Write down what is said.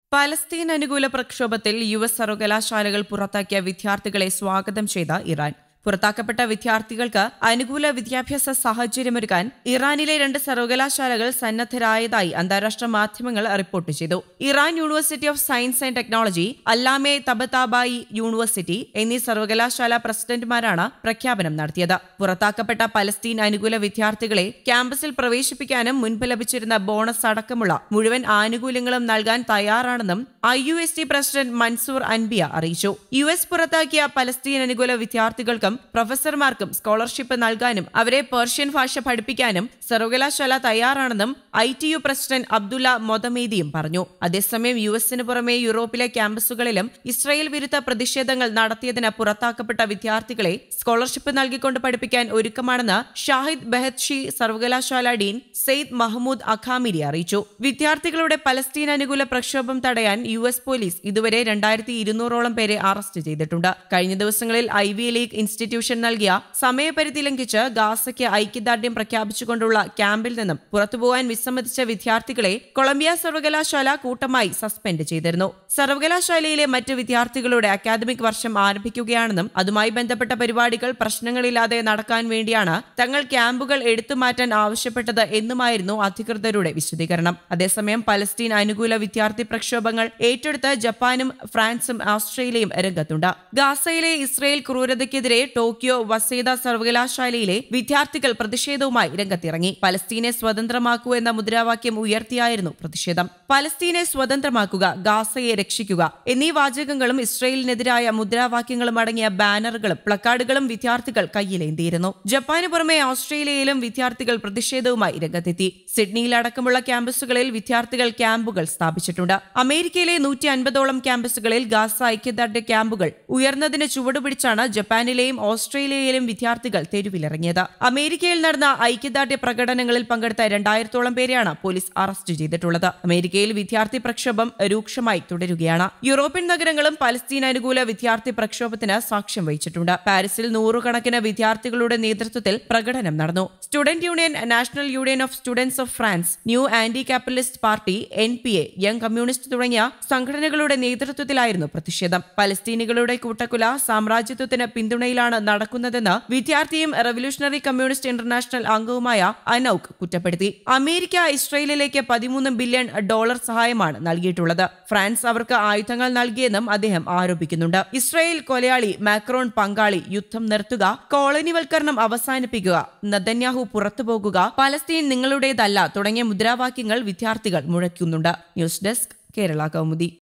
Palestine അനുകൂല പ്രക്ഷോഭത്തിൽ US സർവകലാശാലകൾ പുറത്താക്കിയ വിദ്യാർത്ഥികളെ സ്വാഗതം ചെയ്ത ഇറാൻ. പുറത്താക്കപ്പെട്ട വിദ്യാർത്ഥികൾക്ക് അനുകൂല വിദ്യാഭ്യാസ സാഹചര്യമൊരുക്കാൻ ഇറാനിലെ 2 സർവകലാശാലകൾ സന്നദ്ധരായതായി അന്താരാഷ്ട്ര മാധ്യമങ്ങൾ റിപ്പോർട്ട് ചെയ്തു. Iran university of science and technology, Allameh Tabatabai university എന്നീ സർവകലാശാല പ്രസിഡന്റുമാരാണ് പ്രഖ്യാപനം നടത്തിയത്. പുറത്താക്കപ്പെട്ട പലസ്തീൻ അനുകൂല വിദ്യാർത്ഥികളെ ക്യാമ്പസിൽ പ്രവേശിപ്പിക്കാനും മുൻപ് ലഭിച്ചിരുന്ന ബോണസ് അടക്കമുള്ള മുഴുവൻ ആനുകൂല്യങ്ങളും നൽകാൻ തയ്യാറാണെന്നും IUST പ്രസിഡന്റ് മൻസൂർ അൻബിയ അറിയിച്ചു. US പുറത്താക്കിയ പലസ്തീൻ അനുകൂല വിദ്യാർത്ഥികൾക്കും പ്രൊഫസർമാർക്കും സ്കോളർഷിപ്പ് നൽകാനും അവരെ പേർഷ്യൻ ഭാഷ പഠിപ്പിക്കാനും സർവകലാശാല തയ്യാറാണെന്നും ITU പ്രസിഡന്റ് അബ്ദുള്ള മൊദമേദിയും പറഞ്ഞു. അതേസമയം യുഎസിന് പുറമെ യൂറോപ്പിലെ ക്യാമ്പസുകളിലും ഇസ്രായേൽ വിരുദ്ധ പ്രതിഷേധങ്ങൾ നടത്തിയതിന് പുറത്താക്കപ്പെട്ട വിദ്യാർത്ഥികളെ സ്കോളർഷിപ്പ് നൽകിക്കൊണ്ട് പഠിപ്പിക്കാൻ ഒരുക്കമാണെന്ന് ഷാഹിദ് ബെഹത്ഷി സർവകലാശാല ഡീൻ സെയ്ദ് മഹ്മൂദ് അഖാമിരി അറിയിച്ചു. വിദ്യാർത്ഥികളുടെ പലസ്തീൻ അനുകൂല പ്രക്ഷോഭം തടയാൻ US പോലീസ് ഇതുവരെ 2200ഓളം പേരെ അറസ്റ്റ് ചെയ്തിട്ടുണ്ട്. കഴിഞ്ഞ ദിവസങ്ങളിൽ ഐവി ലീഗ് ഇൻസ്റ്റിറ്റ്യൂഷൻ നൽകിയ സമയപരിധി ലംഘിച്ച് ഗാസയ്ക്ക് ഐക്യദാർഢ്യം പ്രഖ്യാപിച്ചുകൊണ്ടുള്ള ക്യാമ്പിൽ നിന്നും പുറത്തുപോകാൻ വിസമ്മതിച്ച വിദ്യാർത്ഥികളെ കൊളംബിയ സർവകലാശാല കൂട്ടമായി സസ്പെൻഡ് ചെയ്തിരുന്നു. സർവകലാശാലയിലെ മറ്റ് വിദ്യാർത്ഥികളുടെ അക്കാദമിക് വർഷം ആരംഭിക്കുകയാണെന്നും അതുമായി ബന്ധപ്പെട്ട പരിപാടികൾ പ്രശ്നങ്ങളില്ലാതെ നടക്കാൻ വേണ്ടിയാണ് തങ്ങൾ ക്യാമ്പുകൾ എടുത്തുമാറ്റാൻ ആവശ്യപ്പെട്ടത് എന്നുമായിരുന്നു അധികൃതരുടെ വിശദീകരണം. അതേസമയം പലസ്തീൻ അനുകൂല വിദ്യാർത്ഥി പ്രക്ഷോഭങ്ങൾ ഏറ്റെടുത്ത് ജപ്പാനും ഫ്രാൻസും ഓസ്ട്രേലിയയും രംഗത്തുണ്ട്. ഗാസയിലെ ഇസ്രായേൽ ക്രൂരതയ്ക്കെതിരെ ടോക്കിയോ വസേദ സർവകലാശാലയിലെ വിദ്യാർത്ഥികൾ പ്രതിഷേധവുമായി രംഗത്തിറങ്ങി. പലസ്തീനെ സ്വതന്ത്രമാക്കൂ എന്ന മുദ്രാവാക്യം ഉയർത്തിയായിരുന്നു പ്രതിഷേധം. പലസ്തീനെ സ്വതന്ത്രമാക്കുക, ഗാസയെ രക്ഷിക്കുക എന്നീ വാചകങ്ങളും ഇസ്രായേലിനെതിരായ മുദ്രാവാക്യങ്ങളും അടങ്ങിയ ബാനറുകളും പ്ലക്കാർഡുകളും വിദ്യാർത്ഥികൾ കയ്യിലേന്തിയിരുന്നു. ജപ്പാന് പുറമെ ഓസ്ട്രേലിയയിലും വിദ്യാർത്ഥികൾ പ്രതിഷേധവുമായി രംഗത്തെത്തി. സിഡ്നിയിലടക്കമുള്ള ക്യാമ്പസുകളിൽ വിദ്യാർത്ഥികൾ ക്യാമ്പുകൾ സ്ഥാപിച്ചിട്ടുണ്ട്. അമേരിക്കയിലെ 150ഓളം ക്യാമ്പസുകളിൽ ഗാസ ഐക്യദാർഢ്യ ക്യാമ്പുകൾ ഉയർന്നതിന് ചുവടുപിടിച്ചാണ് ജപ്പാനിലെയും ഓസ്ട്രേലിയയിലും വിദ്യാർത്ഥികൾ തെരുവിലിറങ്ങിയത്. അമേരിക്കയിൽ നടന്ന ഐക്യദാർഢ്യ പ്രകടനങ്ങളിൽ പങ്കെടുത്ത 2000ഓളം പേരെയാണ് പോലീസ് അറസ്റ്റ് ചെയ്തിട്ടുള്ളത്. അമേരിക്കയിൽ വിദ്യാർത്ഥി പ്രക്ഷോഭം രൂക്ഷമായി തുടരുകയാണ്. യൂറോപ്യൻ നഗരങ്ങളും പലസ്തീൻ അനുകൂല വിദ്യാർത്ഥി പ്രക്ഷോഭത്തിന് സാക്ഷ്യം വഹിച്ചിട്ടുണ്ട്. പാരീസിൽ 100 കണക്കിന് വിദ്യാർത്ഥികളുടെ നേതൃത്വത്തിൽ പ്രകടനം നടന്നു. Student union, national union of students of France, new anti capitalist party, NPA, young communist തുടങ്ങിയ സംഘടനകളുടെ നേതൃത്വത്തിലായിരുന്നു പ്രതിഷേധം. പലസ്തീനികളുടെ കൂട്ടക്കൊല സാമ്രാജ്യത്വത്തിന് പിന്തുണയിലാണ് നടക്കുന്നതെന്ന് വിദ്യാർത്ഥിയും റവല്യൂഷണറി കമ്മ്യൂണിസ്റ്റ് ഇന്റർനാഷണൽ അംഗവുമായ അനൌക്ക് കുറ്റപ്പെടുത്തി. അമേരിക്ക ഇസ്രായേലിലേക്ക് $13 ബില്യൺ സഹായമാണ് നൽകിയിട്ടുള്ളത്. ഫ്രാൻസ് അവർക്ക് ആയുധങ്ങൾ നൽകിയെന്നും അദ്ദേഹം ആരോപിക്കുന്നുണ്ട്. ഇസ്രായേൽ കൊലയാളി, മാക്രോൺ പങ്കാളി, യുദ്ധം നിർത്തുക, കോളനിവൽക്കരണം അവസാനിപ്പിക്കുക, നെതന്യാഹു പുറത്തുപോകുക, പലസ്തീൻ നിങ്ങളുടേതല്ല തുടങ്ങിയ മുദ്രാവാക്യങ്ങൾ വിദ്യാർത്ഥികൾ മുഴക്കുന്നുണ്ട്. News desk, Kerala Kaumudi.